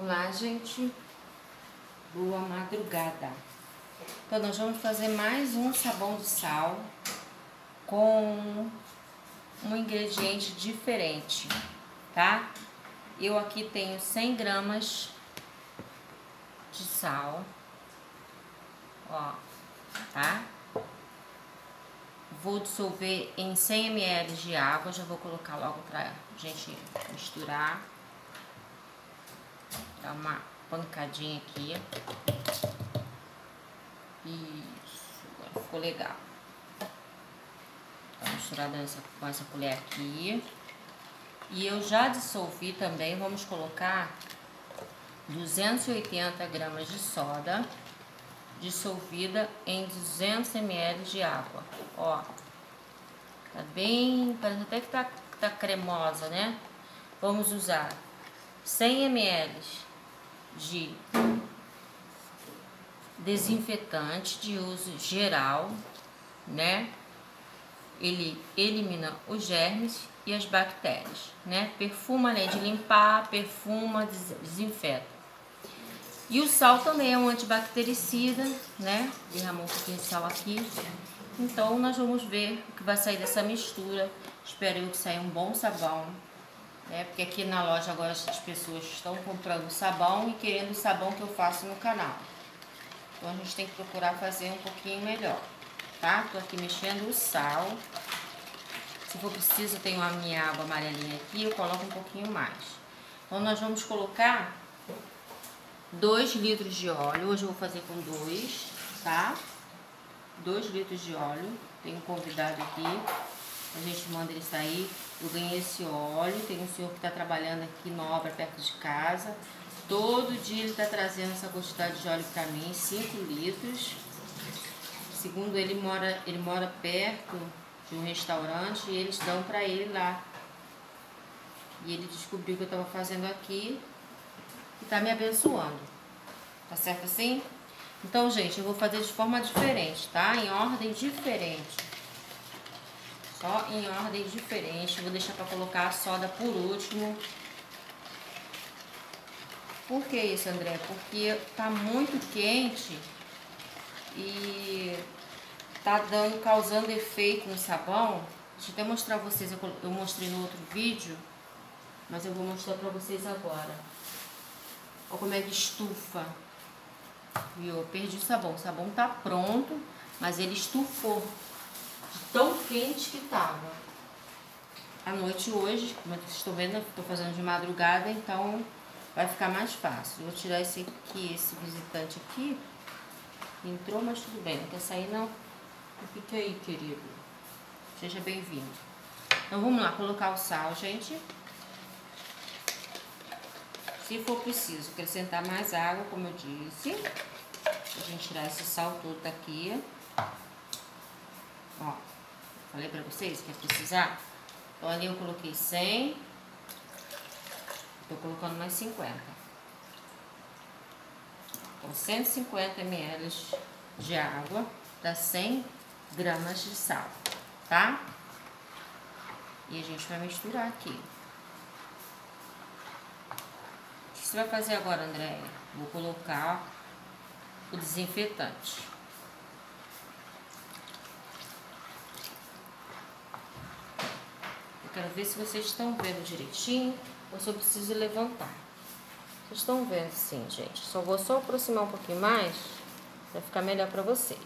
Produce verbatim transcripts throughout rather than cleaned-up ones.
Vamos lá, gente. Boa madrugada. Então, nós vamos fazer mais um sabão de sal com um ingrediente diferente, tá? Eu aqui tenho cem gramas de sal, ó, tá? Vou dissolver em cem mililitros de água, já vou colocar logo pra gente misturar. Dá uma pancadinha aqui. Isso, agora ficou legal. Tá misturada nessa, com essa colher aqui. E eu já dissolvi também, vamos colocar duzentos e oitenta gramas de soda dissolvida em duzentos mililitros de água. Ó, tá bem, parece até que tá, tá cremosa, né? Vamos usar cem mililitros de desinfetante de uso geral, né? Ele elimina os germes e as bactérias, né? Perfuma, além de limpar, perfuma, desinfeta. E o sal também é um antibactericida, né? Derramou um pouquinho de sal aqui. Então, nós vamos ver o que vai sair dessa mistura. Espero eu que saia um bom sabão, né? Porque aqui na loja agora as pessoas estão comprando sabão e querendo o sabão que eu faço no canal. Então, a gente tem que procurar fazer um pouquinho melhor, tá? Tô aqui mexendo o sal. Se for preciso, eu tenho a minha água amarelinha aqui, eu coloco um pouquinho mais. Então, nós vamos colocar dois litros de óleo. Hoje eu vou fazer com dois, tá? dois litros de óleo. Tem um convidado aqui, a gente manda ele sair. Eu ganhei esse óleo, tem um senhor que está trabalhando aqui na obra perto de casa. Todo dia ele está trazendo essa quantidade de óleo para mim, cinco litros. Segundo ele, mora, ele mora perto de um restaurante e eles dão para ele lá. E ele descobriu o que eu estava fazendo aqui e tá me abençoando. Tá certo assim? Então, gente, eu vou fazer de forma diferente, tá? Em ordem diferente. Só em ordem diferente. Vou deixar para colocar a soda por último. Por que isso, André? Porque tá muito quente e tá dando, causando efeito no sabão. Deixa eu até mostrar a vocês. Eu, eu mostrei no outro vídeo, mas eu vou mostrar para vocês agora. Olha como é que estufa. Viu? Eu perdi o sabão. O sabão tá pronto, mas ele estufou. De tão quente que tava. À noite hoje, como vocês estão vendo, eu tô fazendo de madrugada, então vai ficar mais fácil. Eu vou tirar esse aqui, esse visitante aqui. Entrou, mas tudo bem. Não quer sair, não? Fica aí, querido. Seja bem-vindo. Então vamos lá, colocar o sal, gente. Se for preciso acrescentar mais água, como eu disse, a gente tirar esse sal todo daqui. Ó, falei pra vocês que ia precisar. Então ali eu coloquei cem. Tô colocando mais cinquenta. Então cento e cinquenta mililitros de água dá cem gramas de sal, tá? E a gente vai misturar aqui. O que você vai fazer agora, Andréia? Vou colocar o desinfetante. Eu quero ver se vocês estão vendo direitinho ou se eu preciso levantar. Vocês estão vendo sim, gente. Só vou só aproximar um pouquinho mais para ficar melhor para vocês.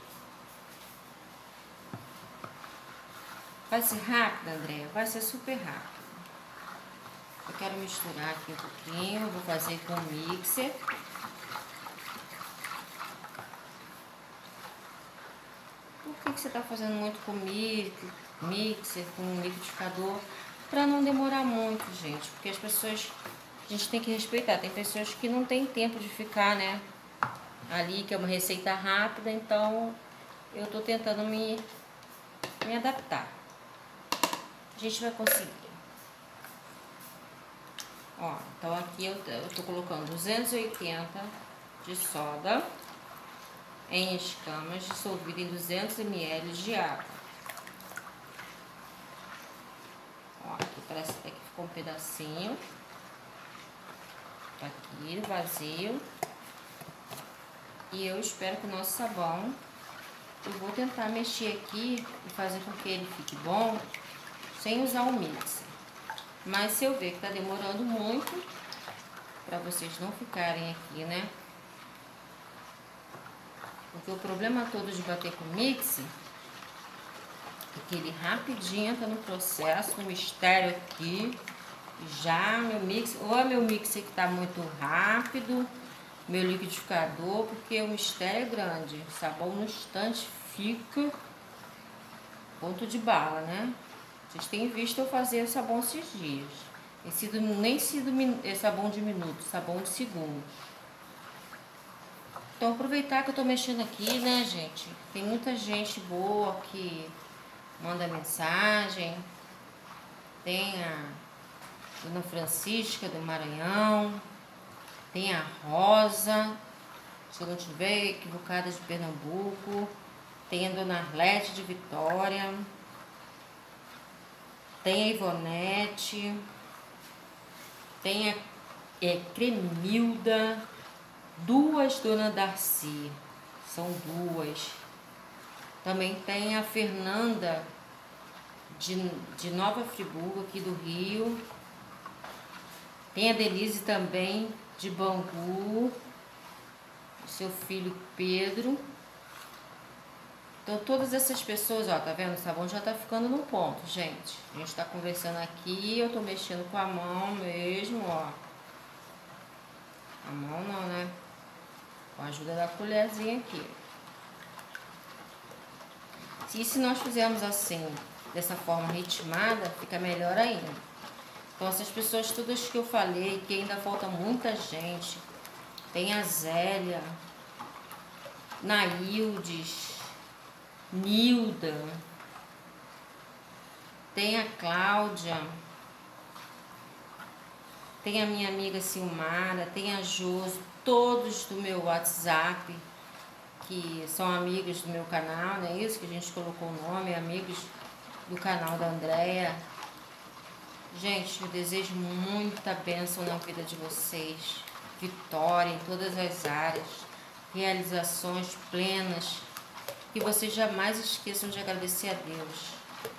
Vai ser rápido, Andréia? Vai ser super rápido. Eu quero misturar aqui um pouquinho, vou fazer com o mixer. Por que que você tá fazendo muito com mixer, com um liquidificador? Pra não demorar muito, gente, porque as pessoas, a gente tem que respeitar. Tem pessoas que não tem tempo de ficar, né, ali, que é uma receita rápida, então eu tô tentando me, me adaptar. A gente vai conseguir. Ó, então aqui eu, eu tô colocando duzentos e oitenta de soda em escamas, dissolvida em duzentos mililitros de água. Ó, aqui parece até que ficou um pedacinho. Tá aqui, vazio. E eu espero que o nosso sabão, eu vou tentar mexer aqui e fazer com que ele fique bom, sem usar o mixer. Mas se eu ver que tá demorando muito, para vocês não ficarem aqui, né? Porque o problema todo de bater com o mixer é que ele rapidinho entra no processo, no mistério aqui. Já meu mixer, ou é meu mixer que tá muito rápido, meu liquidificador, porque o mistério é grande. O sabão no instante fica ponto de bala, né? Vocês têm visto eu fazer sabão esses dias. Tem sido, nem sido é sabão de minuto, sabão de segundo. Então aproveitar que eu tô mexendo aqui, né, gente? Tem muita gente boa que manda mensagem. Tem a Dona Francisca do Maranhão. Tem a Rosa, se eu não estiver equivocada, de Pernambuco. Tem a Dona Arlete de Vitória. Tem a Ivonete. Tem a é, Cremilda. Duas Dona Darcy. São duas. Também tem a Fernanda de, de Nova Friburgo, aqui do Rio. Tem a Denise também, de Bangu. O seu filho Pedro. Então todas essas pessoas, ó, tá vendo? O sabão já tá ficando no ponto, gente. A gente tá conversando aqui, eu tô mexendo com a mão mesmo, ó. A mão não, né? Com a ajuda da colherzinha aqui. E se nós fizermos assim, dessa forma ritmada, fica melhor ainda. Então essas pessoas todas que eu falei, que ainda falta muita gente. Tem a Zélia, Naildes, Nilda, tem a Cláudia, tem a minha amiga Silmara, tem a Josi, todos do meu WhatsApp, que são amigos do meu canal, não é isso que a gente colocou o nome, amigos do canal da Andréia. Gente, eu desejo muita bênção na vida de vocês, vitória em todas as áreas, realizações plenas, que vocês jamais esqueçam de agradecer a Deus.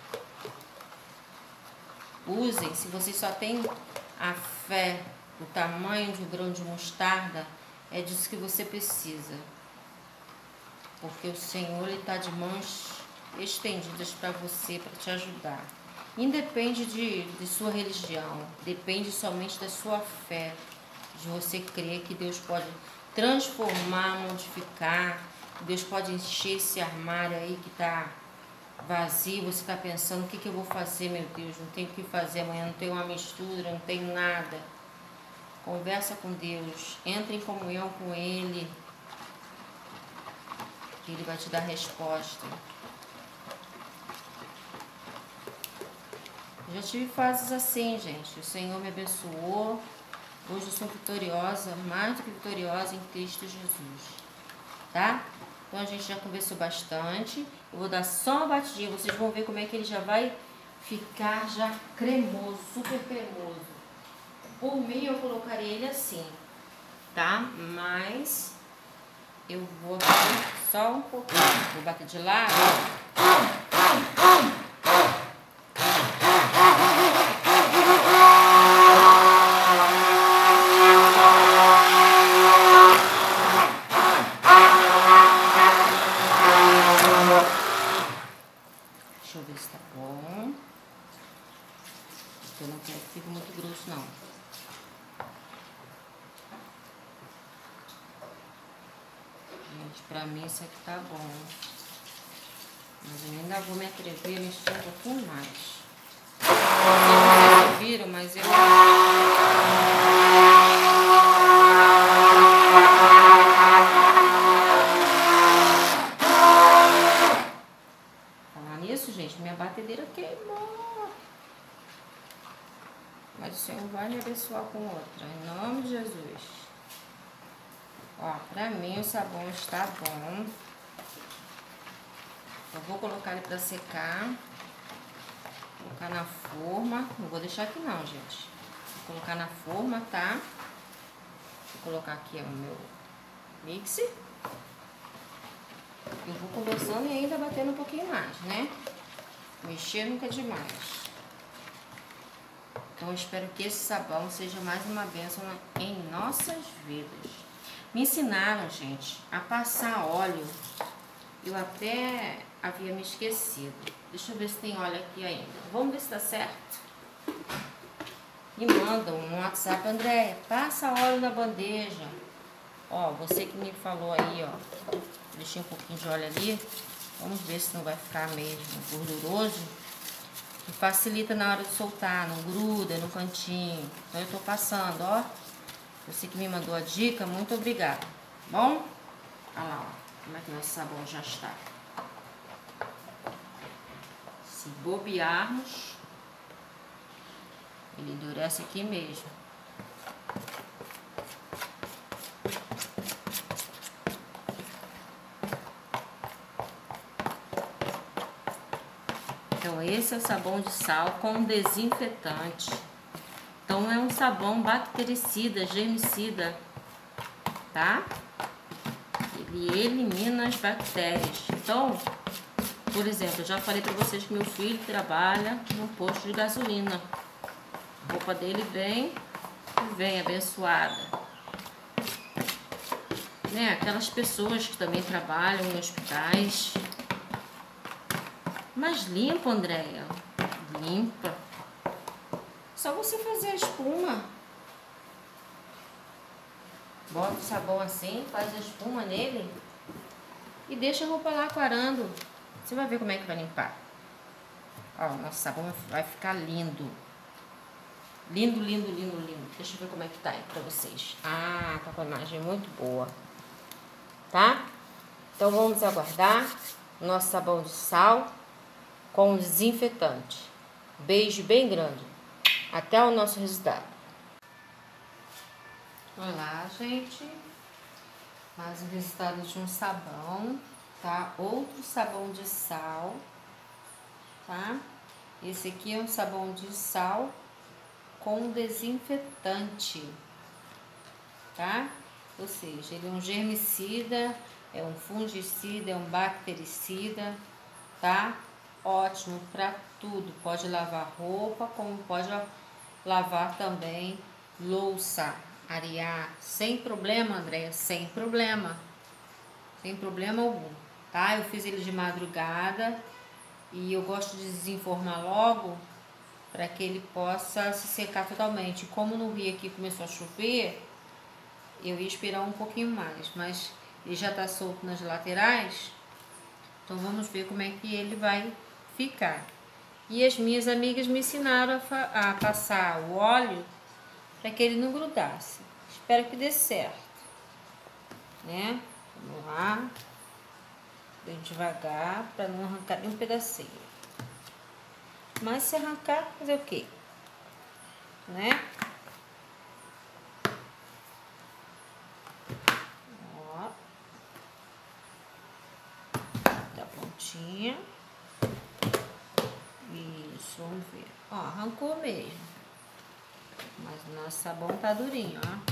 Usem, se vocês só têm a fé, o tamanho de um grão de mostarda, é disso que você precisa. Porque o Senhor está de mãos estendidas para você, para te ajudar. Independe de, de sua religião, depende somente da sua fé, de você crer que Deus pode transformar, modificar, Deus pode encher esse armário aí que está vazio, você está pensando, o que, que eu vou fazer, meu Deus, não tenho o que fazer amanhã, não tenho uma mistura, não tenho nada. Conversa com Deus, entre em comunhão com Ele, que Ele vai te dar resposta. Eu já tive fases assim, gente, o Senhor me abençoou, hoje eu sou vitoriosa, mais do que vitoriosa em Cristo Jesus, tá? Então a gente já conversou bastante. Eu vou dar só uma batidinha. Vocês vão ver como é que ele já vai ficar já cremoso, super cremoso. Por mim eu colocaria ele assim, tá? Mas eu vou bater só um pouquinho. Vou bater de lado. Eu não quero que fique muito grosso, não. Gente, pra mim isso aqui tá bom. Mas eu ainda vou me atrever a mexer um pouquinho mais. Vocês viram, mas eu... Falar nisso, gente, minha batedeira queimou. Mas o Senhor vai me abençoar com outra, em nome de Jesus. Ó, pra mim o sabão está bom. Eu vou colocar ele pra secar. Colocar na forma. Não vou deixar aqui não, gente. Vou colocar na forma, tá? Vou colocar aqui o meu mixer. Eu vou conversando e ainda batendo um pouquinho mais, né? Mexer nunca é demais. Então eu espero que esse sabão seja mais uma bênção em nossas vidas. Me ensinaram, gente, a passar óleo. Eu até havia me esquecido. Deixa eu ver se tem óleo aqui ainda. Vamos ver se tá certo. Me mandam no WhatsApp, Andréia, passa óleo na bandeja. Ó, você que me falou aí, ó. Deixei um pouquinho de óleo ali. Vamos ver se não vai ficar mesmo gorduroso. Que facilita na hora de soltar, não gruda no cantinho. Então eu tô passando, ó. Você que me mandou a dica, muito obrigada. Bom? Olha lá, ó. Como é que nosso sabão já está. Se bobearmos, ele endurece aqui mesmo. Então esse é o sabão de sal com desinfetante. Então é um sabão bactericida, germicida, tá? Ele elimina as bactérias. Então, por exemplo, eu já falei pra vocês que meu filho trabalha no posto de gasolina. A roupa dele vem, vem abençoada. Né? Aquelas pessoas que também trabalham em hospitais. Mas limpa, Andréia. Limpa. Só você fazer a espuma. Bota o sabão assim, faz a espuma nele e deixa a roupa lá aquarando. Você vai ver como é que vai limpar. Ó, o nosso sabão vai ficar lindo. Lindo, lindo, lindo, lindo. Deixa eu ver como é que tá aí pra vocês. Ah, tá com a imagem muito boa. Tá? Então vamos aguardar o nosso sabão de sal com desinfetante. Beijo bem grande. Até o nosso resultado. Olá, gente. Mais um resultado de um sabão, tá? Outro sabão de sal, tá? Esse aqui é um sabão de sal com desinfetante, tá? Ou seja, ele é um germicida, é um fungicida, é um bactericida, tá? Ótimo para tudo. Pode lavar roupa, como pode lavar também louça, arear, sem problema, Andréia, sem problema, sem problema algum, tá? Eu fiz ele de madrugada e eu gosto de desenformar logo para que ele possa se secar totalmente. Como no Rio aqui começou a chover, eu ia esperar um pouquinho mais, mas ele já tá solto nas laterais, então vamos ver como é que ele vai ficar. E as minhas amigas me ensinaram a, a passar o óleo para que ele não grudasse. Espero que dê certo, né? Vamos lá, bem devagar, para não arrancar nenhum pedacinho. Mas se arrancar, fazer o quê? Né? Ó, da pontinha. Isso, vamos ver. Ó, arrancou mesmo. Mas o nosso sabão tá durinho, ó.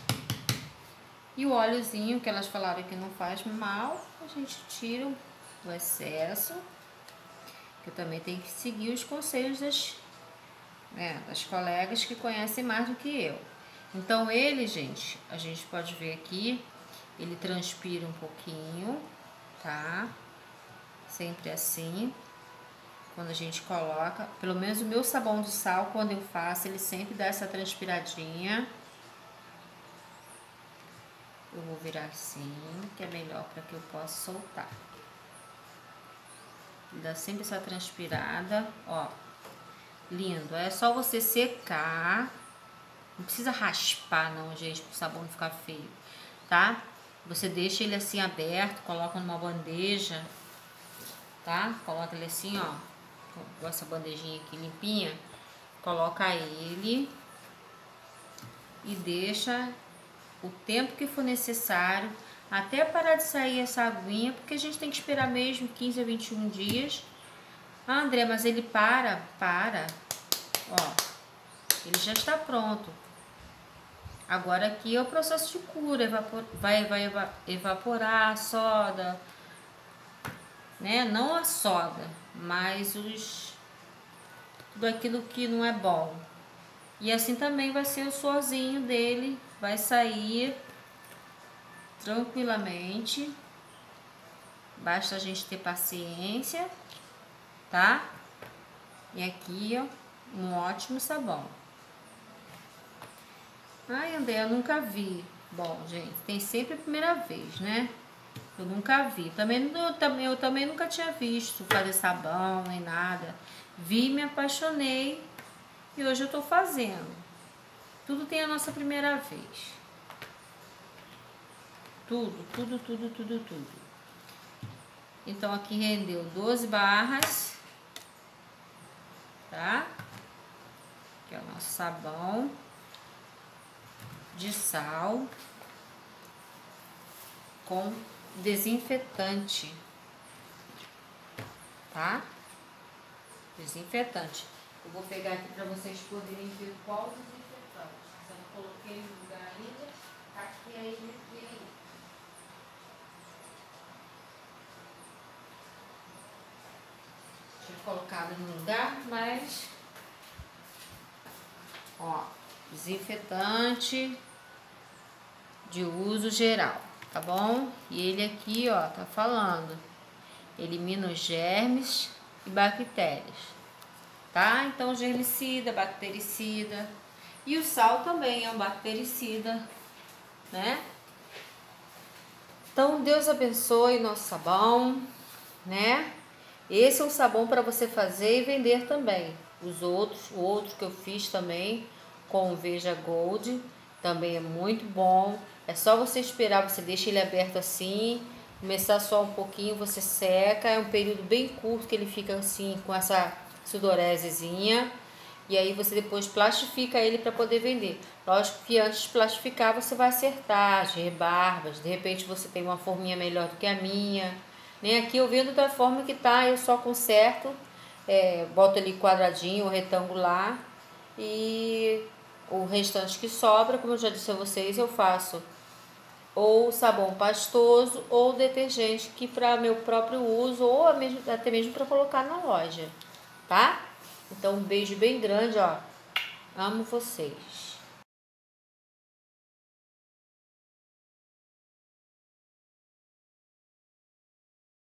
E o óleozinho que elas falaram que não faz mal, a gente tira o excesso. Eu também tenho que seguir os conselhos das, né, das colegas que conhecem mais do que eu. Então ele, gente, a gente pode ver aqui, ele transpira um pouquinho, tá? Sempre assim. Quando a gente coloca, pelo menos o meu sabão de sal, quando eu faço, ele sempre dá essa transpiradinha. Eu vou virar assim, que é melhor para que eu possa soltar. Dá sempre essa transpirada, ó. Lindo. É só você secar. Não precisa raspar não, gente, para o sabão não ficar feio, tá? Você deixa ele assim aberto, coloca numa bandeja, tá? Coloca ele assim, ó. Com essa bandejinha aqui limpinha. Coloca ele e deixa o tempo que for necessário até parar de sair essa aguinha, porque a gente tem que esperar mesmo quinze a vinte e um dias. Ah, André, mas ele para, para. Ó, ele já está pronto. Agora aqui é o processo de cura, evapor, vai, vai eva, evaporar a soda, né? Não a soda, mas os tudo aquilo que não é bom. E assim também vai ser o suorzinho dele, vai sair tranquilamente. Basta a gente ter paciência, tá? E aqui, ó, um ótimo sabão. Ai, André, eu nunca vi. Bom, gente, tem sempre a primeira vez, né? Eu nunca vi. Também, eu, também, eu também nunca tinha visto fazer sabão, nem nada. Vi, me apaixonei e hoje eu tô fazendo. Tudo tem a nossa primeira vez. Tudo, tudo, tudo, tudo, tudo. Então, aqui rendeu doze barras, tá? Aqui é o nosso sabão de sal com desinfetante, tá? Desinfetante. Eu vou pegar aqui para vocês poderem ver qual desinfetante. Se eu não coloquei no lugar ainda, aqui é ele aqui. Tinha colocado no lugar, mas ó, desinfetante de uso geral, tá bom? E ele aqui, ó, tá falando, elimina os germes e bactérias, tá? Então, germicida, bactericida. E o sal também é um bactericida, né? Então, Deus abençoe nosso sabão, né? Esse é um sabão para você fazer e vender também. Os outros, o outro que eu fiz também com o Veja Gold, também é muito bom. É só você esperar, você deixa ele aberto assim, começar a suar um pouquinho, você seca. É um período bem curto que ele fica assim, com essa sudoresezinha. E aí você depois plastifica ele para poder vender. Lógico que antes de plastificar você vai acertar as rebarbas. De repente você tem uma forminha melhor do que a minha. Nem aqui eu vendo da forma que tá, eu só conserto. É, boto ali quadradinho ou retangular. E o restante que sobra, como eu já disse a vocês, eu faço ou sabão pastoso ou detergente que para meu próprio uso ou até mesmo para colocar na loja, tá? Então um beijo bem grande, ó. Amo vocês.